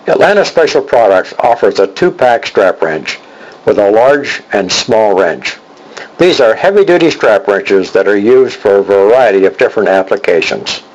Atlanta Special Products offers a 2-pack strap wrench with a large and small wrench. These are heavy-duty strap wrenches that are used for a variety of different applications.